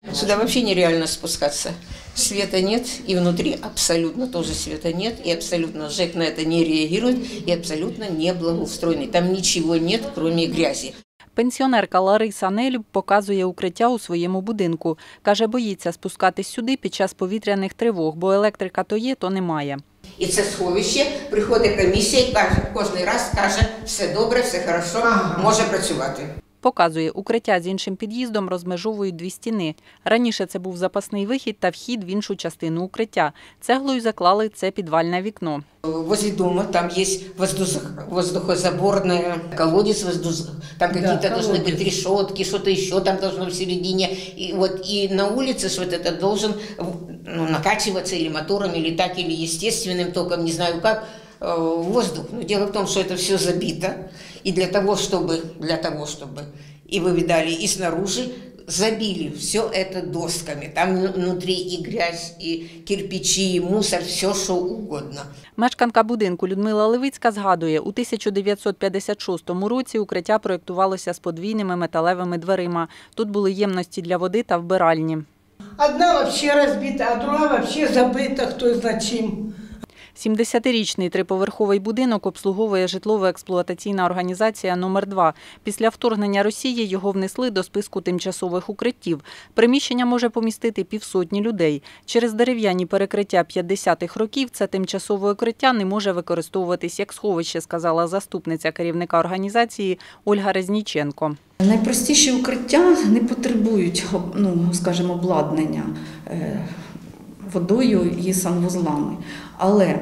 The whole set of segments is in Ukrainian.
Сюда вообще нереально спускаться. Света нет, и внутри абсолютно тоже света нет, и абсолютно ЖЭК на это не реагирует, и абсолютно не благоустроенный. Там ничего нет, кроме грязи. Пенсіонерка Лариса Нелюб показує укриття у своєму будинку. Каже, боїться спускатись сюди під час повітряних тривог, бо електрика то є, то немає. І це сховище, приходить комісія і кожен раз каже, все добре, все хорошо, може працювати. Показує, укриття з іншим під'їздом розмежовують дві стіни. Раніше це був запасний вихід та вхід в іншу частину укриття. Цеглою заклали це підвальне вікно. Возле дома там есть воздухозаборная колодец, там какие-то должны быть решетки, что-то еще там должно в середине. И на улице вот это должен накачиваться или мотором, или так, или естественным током, не знаю как, воздух. Но дело в том, что это все забито. И для того, чтобы, и вы видали, и снаружи забили все это досками. Там внутри и грязь, и кирпичи, и мусор, все, что угодно. Мешканка будинку Людмила Левицька згадує, у 1956 році укриття проєктувалося з подвійними металевими дверима. Тут були ємності для води та вбиральні. Одна взагалі розбита, а друга взагалі забита, хто знає чим. 70-річний триповерховий будинок обслуговує житлово-експлуатаційна організація номер 2. Після вторгнення Росії його внесли до списку тимчасових укриттів. Приміщення може помістити півсотні людей. Через дерев'яні перекриття 50-х років це тимчасове укриття не може використовуватись як сховище, сказала заступниця керівника організації Ольга Резніченко. Найпростіші укриття не потребують, скажімо, обладнання водою і санвузлами. Але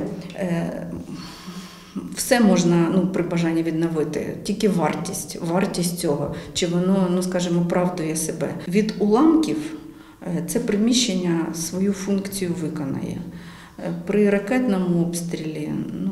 все можна при бажанні відновити, тільки вартість цього, чи воно, скажімо, оправдує себе. Від уламків це приміщення свою функцію виконає. При ракетному обстрілі,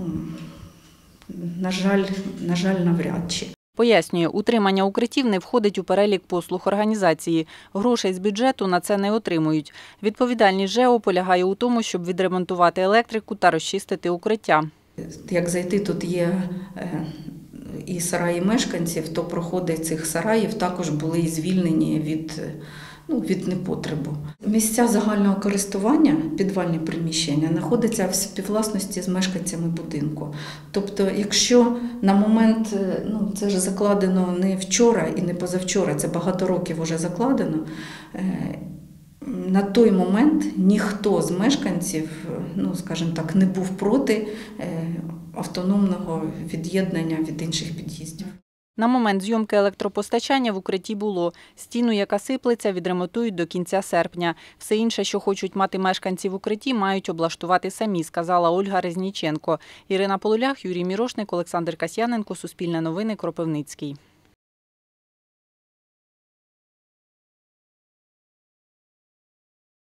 на жаль, навряд чи. Пояснює, утримання укриттів не входить у перелік послуг організації. Грошей з бюджету на це не отримують. Відповідальність ЖЕО полягає у тому, щоб відремонтувати електрику та розчистити укриття. Як зайти, тут є і сараї мешканців, то проходи цих сараїв також були звільнені від непотребу. Місця загального користування, підвальні приміщення, знаходяться в співвласності з мешканцями будинку. Тобто, якщо на момент, це ж закладено не вчора і не позавчора, це багато років вже закладено, на той момент ніхто з мешканців, скажімо так, не був проти автономного від'єднання від інших під'їздів. На момент зйомки електропостачання в укритті було. Стіну, яка сиплеться, відремонтують до кінця серпня. Все інше, що хочуть мати мешканці в укритті, мають облаштувати самі, сказала Ольга Резніченко. Ірина Полулях, Юрій Мірошник, Олександр Касьяненко, Суспільне новини, Кропивницький.